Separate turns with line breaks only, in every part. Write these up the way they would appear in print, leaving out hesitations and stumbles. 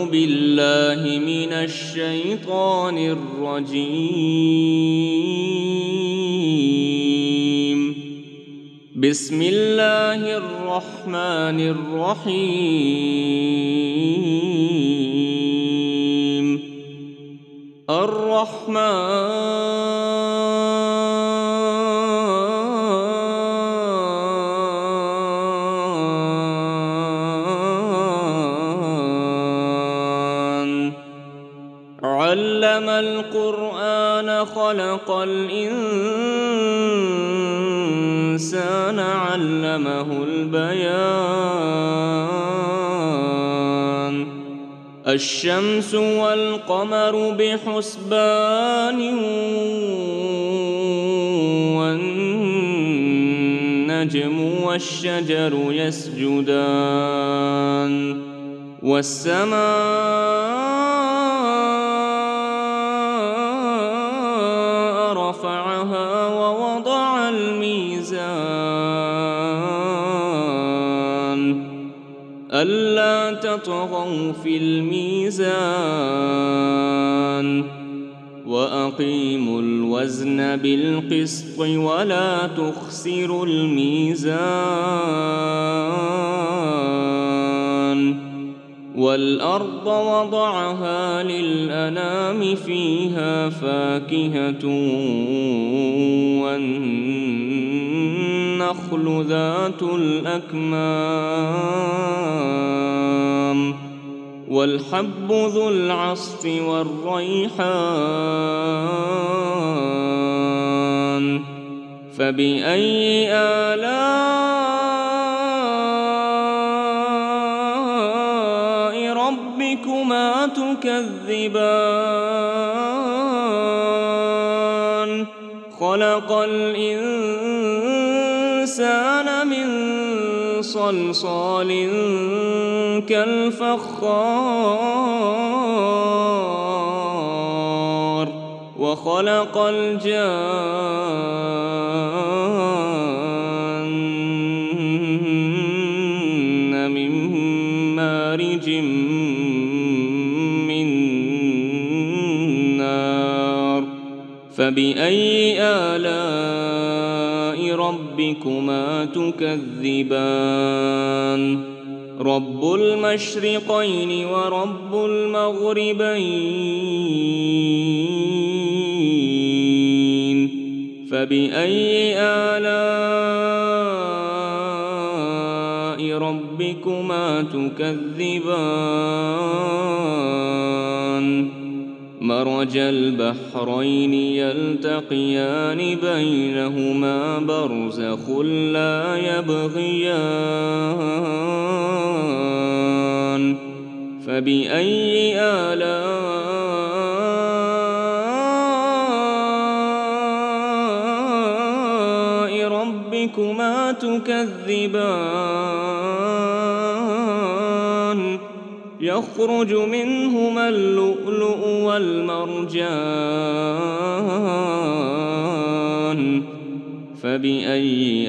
بالله من الشيطان الرجيم. بسم الله الرحمن الرحيم. علم القرآن خلق الإنسان علمه البيان. الشمس والقمر بحسبان والنجم والشجر يسجدان والسماء رفعها ووضع الميزان ألا تطغوا في الميزان وأقيموا الوزن بالقسط ولا تخسروا الميزان. والأرض وضعها للأنام فيها فاكهة والنخل ذات الأكمام والحب ذو العصف والريحان. فبأي آلاء ربكما تكذبان؟ خلق الإنسان من صلصال كالفخار وخلق الجان من مارج من نار. فبأي آلاء ربكما تكذبان؟ رب المشرقين ورب المغربين. فبأي آلاء ربكما تكذبان؟ مرج البحرين يلتقيان بينهما برزخ لا يبغيان. فبأي آلاء ربكما تكذبان؟ يخرج منهما اللؤلؤ والمرجان. فبأي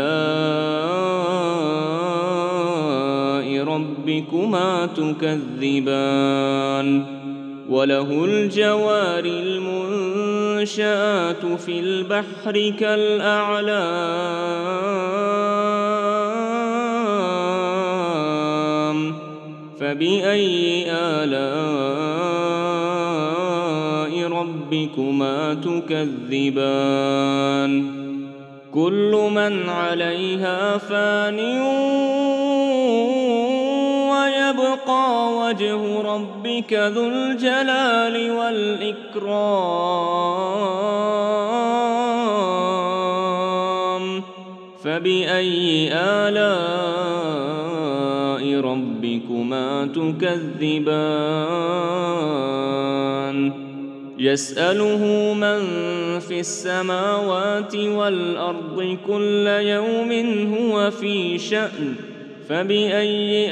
آلاء ربكما تكذبان؟ وله الجوار المنشآت في البحر كالأعلام. فبأي آلاء ربكما تكذبان؟ كل من عليها فان ويبقى وجه ربك ذو الجلال والإكرام. فبأي آلاء ربكما تكذبان؟ يسأله من في السماوات والأرض كل يوم هو في شأن. فبأي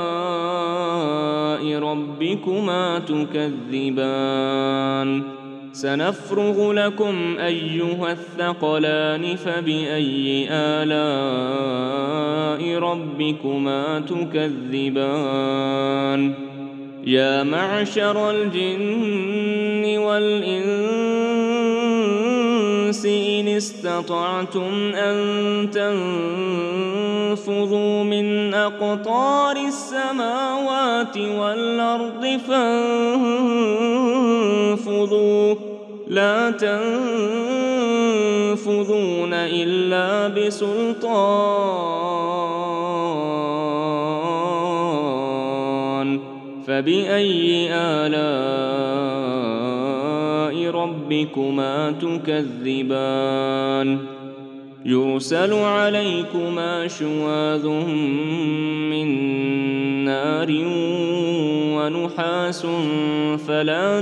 آلاء ربكما تكذبان؟ سنفرغ لكم أيها الثقلان فبأي آلاء ربكما تكذبان يا معشر الجن والإنس إن استطعتم أن تنفذوا من أقطار السماوات والأرض فانفذوا لا تنفذون إلا بسلطان فبأي آلاء ربكما تكذبان يرسل عليكما شواظ من نار ونحاس فلا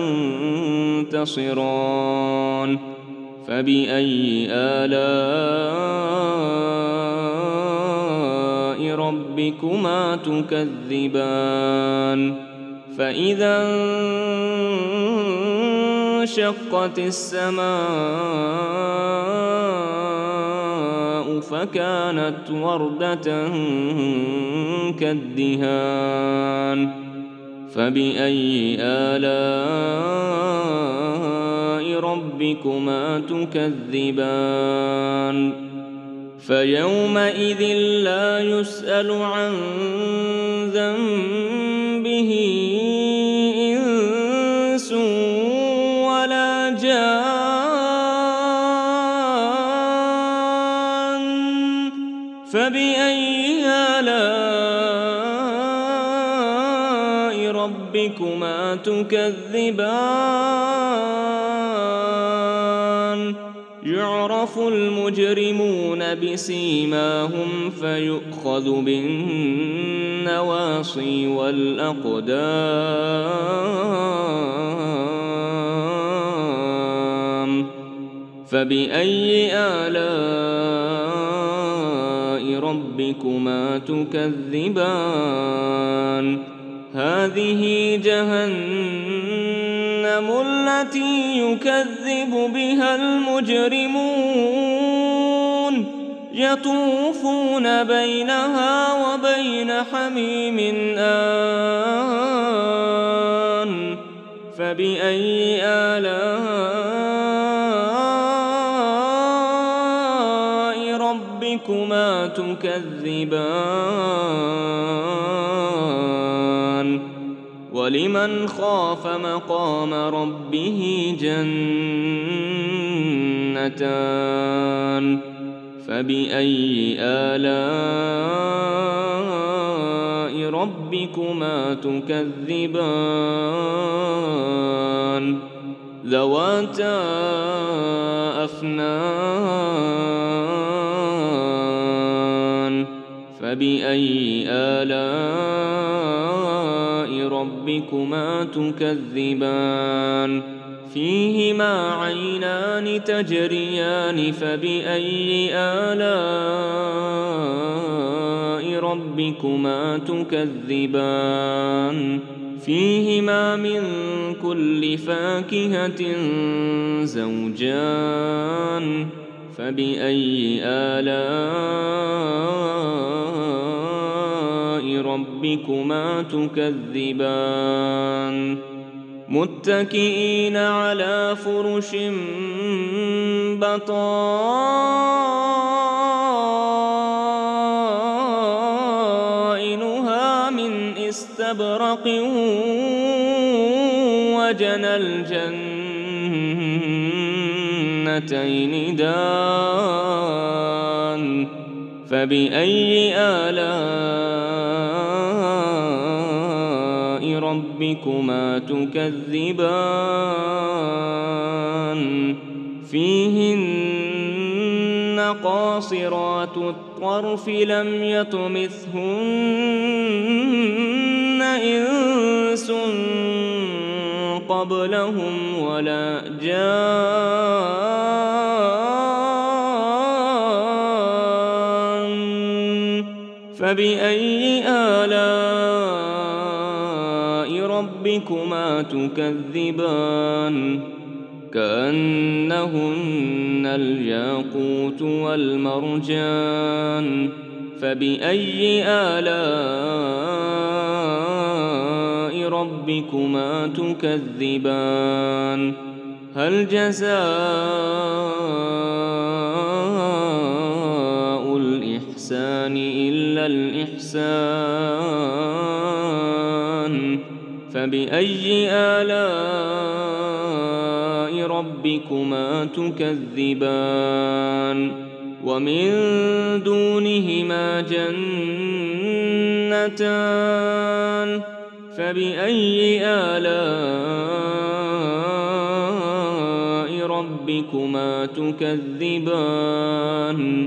تنتصران فبأي آلاء ربكما تكذبان فإذا انشقت السماء فكانت وردة كالدهان فبأي آلاء ربكما تكذبان فيومئذ لا يسأل عن ذنبه إنس ولا جان فبأي آلاء ربكما تكذبان يعرف المجرمون بسيماهم فيؤخذ بالنواصي والأقدام فبأي آلاء ربكما تكذبان هذه جهنم التي يكذب بها المجرمون يطوفون بينها وبين حميم آن فبأي آلاء ربكما تكذبان ولمن خاف مقام ربه جنتان فبأي آلاء ربكما تكذبان ذواتا أفنان فبأي آلاء ربكما تكذبان فيهما عينان تجريان فبأي آلاء ربكما تكذبان فيهما من كل فاكهة زوجان فبأي آلاء ربكما تكذبان متكئين على فرش بطائنها من استبرق وجنى الجنتين دان فبأي آلاء ربكما تكذبان فيهن قاصرات الطرف لم يطمثهن إنس قبلهم ولا جان فبأي آلاء ربكما تكذبان كأنهن الياقوت والمرجان فبأي آلاء ربكما تكذبان هل جزاء الإحسان إلا الإحسان فبأي آلاء ربكما تكذبان ومن دونهما جنتان فبأي آلاء ربكما تكذبان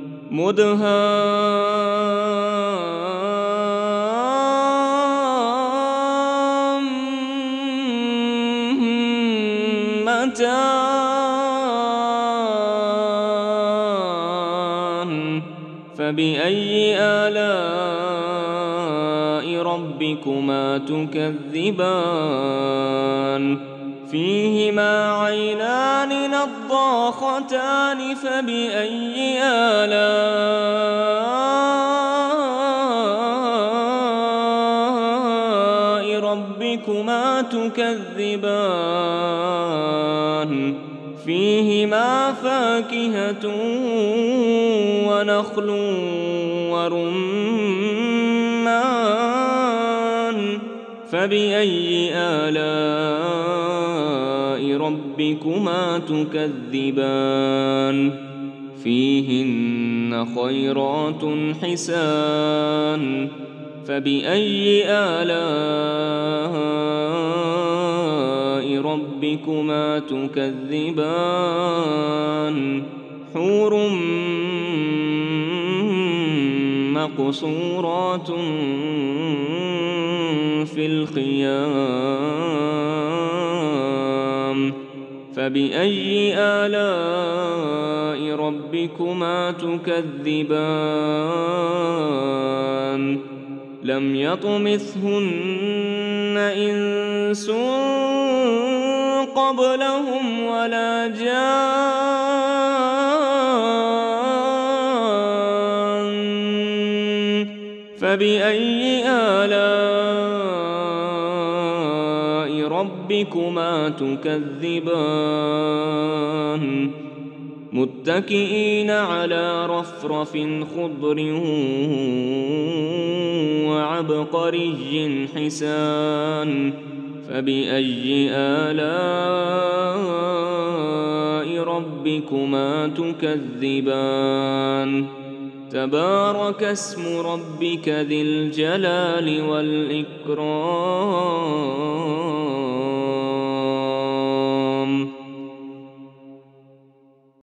مدهامتان فبأي آلاء ربكما تكذبان فيهما عينان نضاختان فبأي آلاء ربكما تكذبان فيهما فاكهة ونخل ورمان فبأي آلاء ربكما تكذبان فيهن خيرات حسان فبأي آلاء ربكما تكذبان حور مقصورات في الخيام فبأي آلاء ربكما تكذبان لم يطمثهن إنس قبلهم ولا جان فبأي آلاء ربكما تكذبان متكئين على رفرف خضر وعبقري حسان فبأي آلاء ربكما تكذبان تبارك اسم ربك ذي الجلال والإكرام